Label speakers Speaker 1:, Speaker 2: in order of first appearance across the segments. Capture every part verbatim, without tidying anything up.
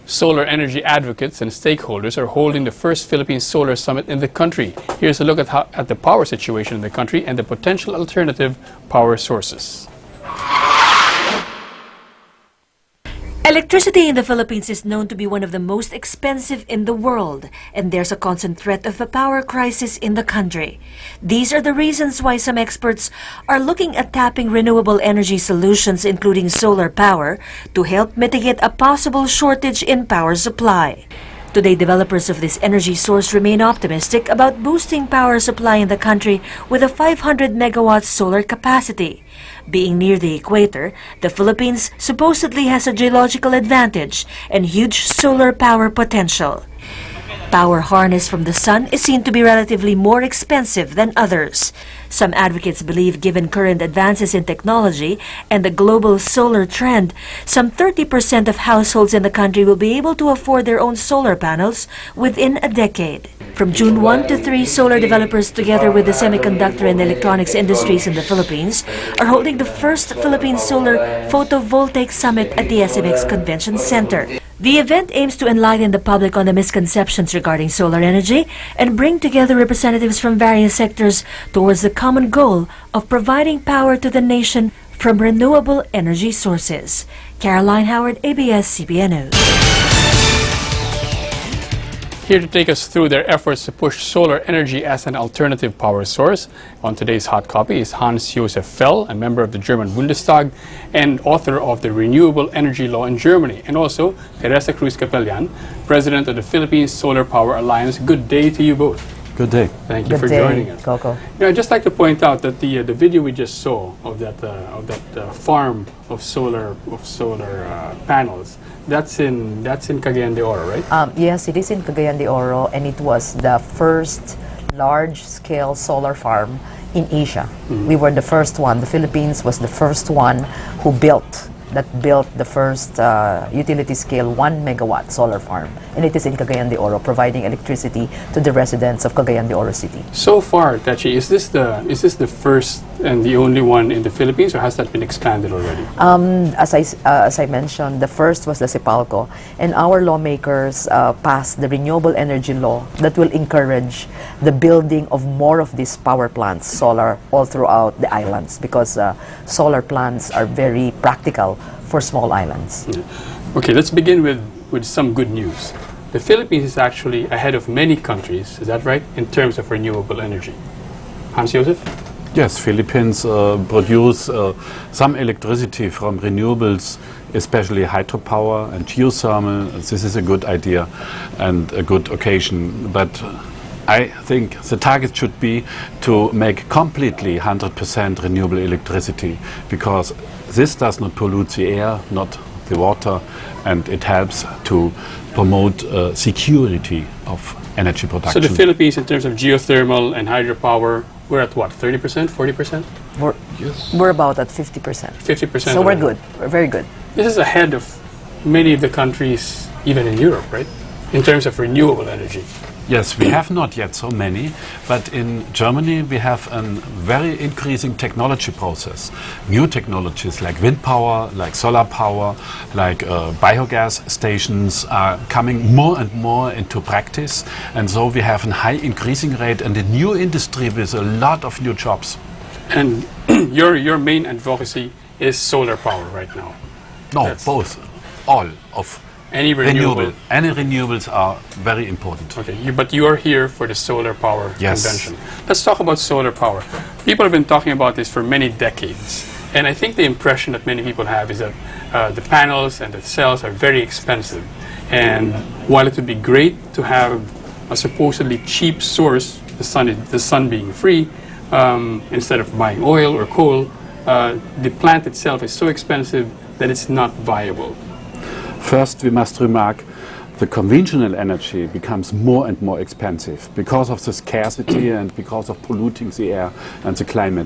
Speaker 1: Solar energy advocates and stakeholders are holding the first Philippine Solar Summit in the country. Here's a look at, how, at the power situation in the country and the potential alternative power sources.
Speaker 2: Electricity in the Philippines is known to be one of the most expensive in the world, and there's a constant threat of a power crisis in the country. These are the reasons why some experts are looking at tapping renewable energy solutions, including solar power, to help mitigate a possible shortage in power supply. Today, developers of this energy source remain optimistic about boosting power supply in the country with a five hundred megawatt solar capacity. Being near the equator, the Philippines supposedly has a geological advantage and huge solar power potential. Power harnessed from the sun is seen to be relatively more expensive than others. Some advocates believe, given current advances in technology and the global solar trend, some thirty percent of households in the country will be able to afford their own solar panels within a decade. From June first to three, solar developers, together with the semiconductor and electronics industries in the Philippines, are holding the first Philippine Solar Photovoltaic Summit at the S M X Convention Center. The event aims to enlighten the public on the misconceptions regarding solar energy and bring together representatives from various sectors towards the common goal of providing power to the nation from renewable energy sources. Caroline Howard, A B S C B N News.
Speaker 1: Here to take us through their efforts to push solar energy as an alternative power source on today's Hot Copy is Hans-Josef Fell, a member of the German Bundestag and author of the Renewable Energy Law in Germany, and also Theresa Cruz-Capellan, president of the Philippine Solar Power Alliance. Good day to you both.
Speaker 3: Good day.
Speaker 1: Thank you
Speaker 4: Good
Speaker 1: for
Speaker 4: day,
Speaker 1: joining us.
Speaker 4: Coco.
Speaker 1: You know, I'd just like to point out that the uh, the video we just saw of that uh, of that uh, farm of solar of solar uh, panels, that's in that's in Cagayan de Oro, right?
Speaker 4: Um, yes, it is in Cagayan de Oro, and it was the first large-scale solar farm in Asia. Mm-hmm. We were the first one. The Philippines was the first one who built that built the first uh, utility-scale one megawatt solar farm, and it is in Cagayan de Oro, providing electricity to the residents of Cagayan de Oro City.
Speaker 1: So far, Tachi, is this the is this the first and the only one in the Philippines, or has that been expanded already?
Speaker 4: Um, as I uh, as I mentioned, the first was the Sipalco, and our lawmakers uh, passed the Renewable Energy Law that will encourage the building of more of these power plants, solar, all throughout the islands, because uh, solar plants are very practical for small islands.
Speaker 1: Yeah. Okay, let's begin with, with some good news. The Philippines is actually ahead of many countries, is that right, in terms of renewable energy? Hans-Josef?
Speaker 3: Yes, Philippines uh, produce uh, some electricity from renewables, especially hydropower and geothermal. This is a good idea and a good occasion, but I think the target should be to make completely one hundred percent renewable electricity, because this does not pollute the air, not the water, and it helps to promote uh, security of energy production.
Speaker 1: So the Philippines, in terms of geothermal and hydropower, we're at what, thirty percent, forty percent?
Speaker 4: We're,
Speaker 3: yes.
Speaker 4: we're about at fifty percent.
Speaker 1: fifty percent.
Speaker 4: So we're good. We're very good.
Speaker 1: This is ahead of many of the countries, even in Europe, right? In terms of renewable energy.
Speaker 3: Yes, we have not yet so many, but in Germany we have a very increasing technology process. New technologies like wind power, like solar power, like uh, biogas stations are coming more and more into practice, and so we have a high increasing rate and a new industry with a lot of new jobs.
Speaker 1: And your, your main advocacy is solar power right now?
Speaker 3: No,
Speaker 1: That's
Speaker 3: both, all of
Speaker 1: Any renewable.
Speaker 3: renewable. Any renewables are very important.
Speaker 1: Okay, you, but you are here for the solar power
Speaker 3: Yes.
Speaker 1: convention. Let's talk about solar power. People have been talking about this for many decades, and I think the impression that many people have is that uh, the panels and the cells are very expensive. And while it would be great to have a supposedly cheap source, the sun, is, the sun being free, um, instead of buying oil or coal, uh, the plant itself is so expensive that it's not viable.
Speaker 3: First, we must remark the conventional energy becomes more and more expensive because of the scarcity and because of polluting the air and the climate.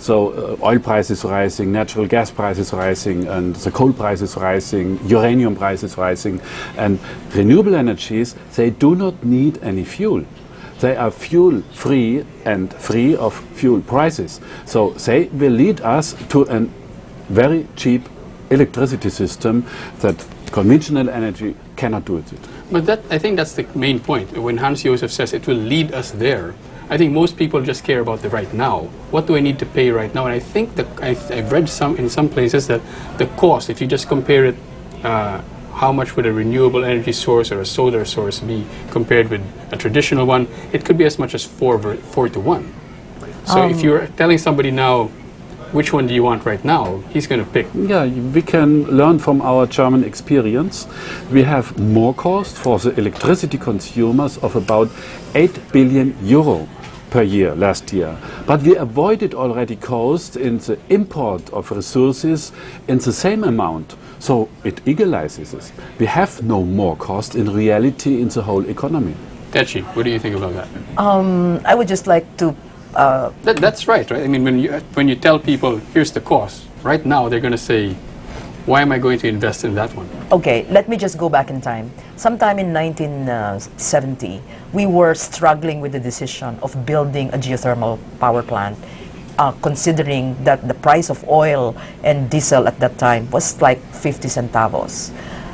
Speaker 3: So uh, oil prices rising, natural gas prices rising, and the coal prices rising, uranium prices rising, and renewable energies, they do not need any fuel. They are fuel free and free of fuel prices. So they will lead us to a very cheap electricity system that conventional energy cannot do it.
Speaker 1: But that, I think that's the main point. When Hans-Josef says it will lead us there, I think most people just care about the right now. What do I need to pay right now? And I think that I've, I've read some in some places that the cost, if you just compare it, uh, how much would a renewable energy source or a solar source be compared with a traditional one, it could be as much as four, four to one. So um, if you're telling somebody now, which one do you want right now, he's going to pick.
Speaker 3: Yeah, we can learn from our German experience. We have more cost for the electricity consumers of about eight billion euro per year last year. But we avoided already cost in the import of resources in the same amount. So it equalizes us. We have no more cost in reality in the whole economy.
Speaker 1: Techi, what do you think about that?
Speaker 4: Um, I would just like to Uh,
Speaker 1: that, that's right, right? I mean, when you, when you tell people, here's the cost, right now they're going to say, why am I going to invest in that one?
Speaker 4: Okay, let me just go back in time. Sometime in nineteen seventy, we were struggling with the decision of building a geothermal power plant, uh, considering that the price of oil and diesel at that time was like fifty centavos.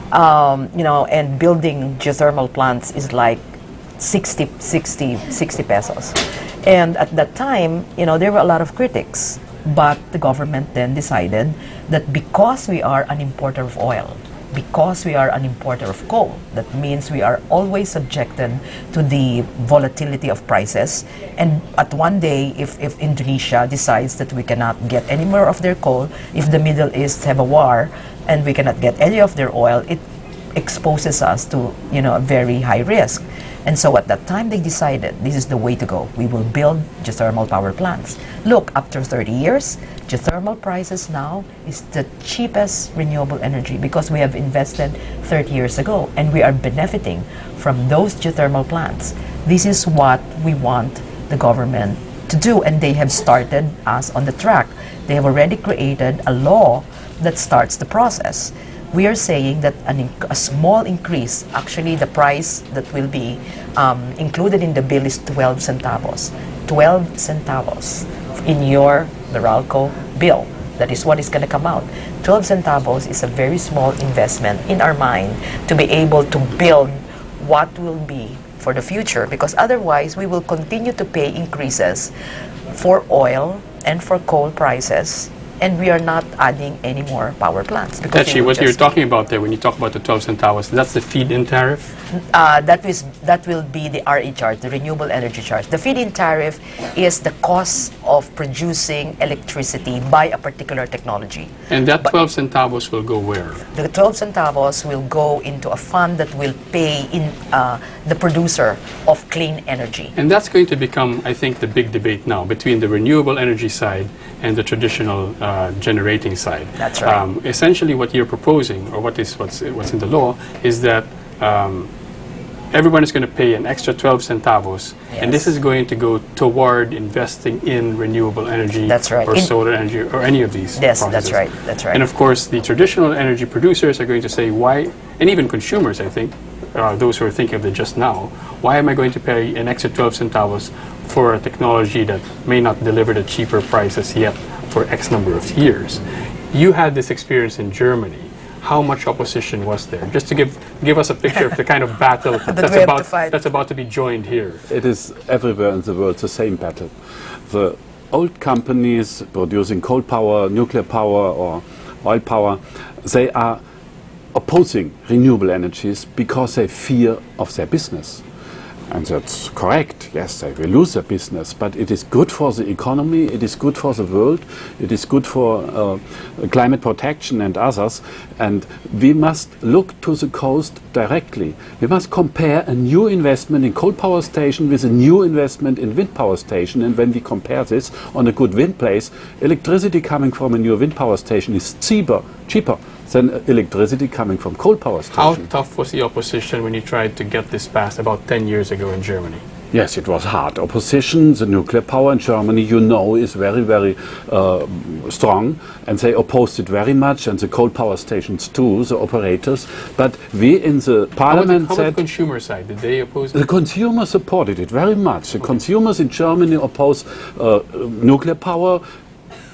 Speaker 4: Um, you know, and building geothermal plants is like sixty, sixty, sixty pesos. And at that time, you know, there were a lot of critics, but the government then decided that because we are an importer of oil, because we are an importer of coal, that means we are always subjected to the volatility of prices. And at one day, if, if Indonesia decides that we cannot get any more of their coal, if the Middle East have a war and we cannot get any of their oil, it exposes us to, you know, a very high risk. And so at that time they decided this is the way to go. We will build geothermal power plants. Look, after thirty years, geothermal prices now is the cheapest renewable energy because we have invested thirty years ago and we are benefiting from those geothermal plants. This is what we want the government to do, and they have started us on the track. They have already created a law that starts the process. We are saying that an inc a small increase, actually the price that will be um, included in the bill is twelve centavos. twelve centavos in your Meralco bill. That is what is going to come out. twelve centavos is a very small investment in our mind to be able to build what will be for the future, because otherwise we will continue to pay increases for oil and for coal prices, and we are not adding any more power plants.
Speaker 1: Actually, what you're talking about there, when you talk about the twelve centavos, that's the feed-in tariff?
Speaker 4: Uh, that, is, that will be the R E charge, the renewable energy charge. The feed-in tariff is the cost of producing electricity by a particular technology.
Speaker 1: And that twelve centavos will go where?
Speaker 4: The twelve centavos will go into a fund that will pay in uh, the producer of clean energy.
Speaker 1: And that's going to become, I think, the big debate now between the renewable energy side and the traditional uh, generating side.
Speaker 4: That's right.
Speaker 1: Um, essentially, what you're proposing, or what is what's what's in the law, is that um, everyone is going to pay an extra twelve centavos,
Speaker 4: yes.
Speaker 1: and this is going to go toward investing in renewable energy,
Speaker 4: that's right.
Speaker 1: or
Speaker 4: in
Speaker 1: solar energy, or any of these.
Speaker 4: Yes,
Speaker 1: processes.
Speaker 4: that's right. That's right.
Speaker 1: And of course, the traditional energy producers are going to say, why, and even consumers, I think, uh, those who are thinking of it just now, why am I going to pay an extra twelve centavos for a technology that may not deliver the cheaper prices yet for X number of years? You had this experience in Germany. How much opposition was there? Just to give give us a picture of the kind of battle
Speaker 4: that
Speaker 1: that's
Speaker 4: we
Speaker 1: about
Speaker 4: have to fight.
Speaker 1: that's about to be joined here.
Speaker 3: It is everywhere in the world the same battle. The old companies producing coal power, nuclear power, or oil power, they are opposing renewable energies because they fear of their business. And that's correct. Yes, they will lose their business, but it is good for the economy, it is good for the world, it is good for uh, climate protection and others. And we must look to the coast directly. We must compare a new investment in coal power station with a new investment in wind power station. And when we compare this on a good wind place, electricity coming from a new wind power station is cheaper, cheaper than electricity coming from coal power station.
Speaker 1: How tough was the opposition when you tried to get this passed about ten years ago in Germany?
Speaker 3: Yes, it was hard opposition. The nuclear power in Germany, you know, is very, very uh, strong, and they opposed it very much, and the coal power stations too, the operators. But we in the parliament
Speaker 1: how about, how
Speaker 3: said...
Speaker 1: about the consumer side? Did they oppose it?
Speaker 3: The consumers supported it very much. The okay. consumers in Germany oppose uh, nuclear power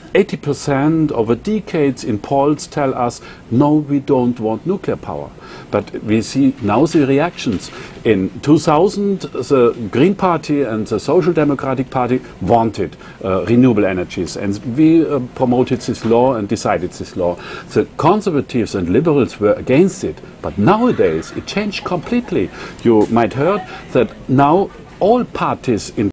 Speaker 3: eighty percent over decades in polls tell us, no, we don't want nuclear power. But we see now the reactions. In two thousand, the Green Party and the Social Democratic Party wanted uh, renewable energies, and we uh, promoted this law and decided this law. The conservatives and liberals were against it, but nowadays it changed completely. You might heard that now all parties in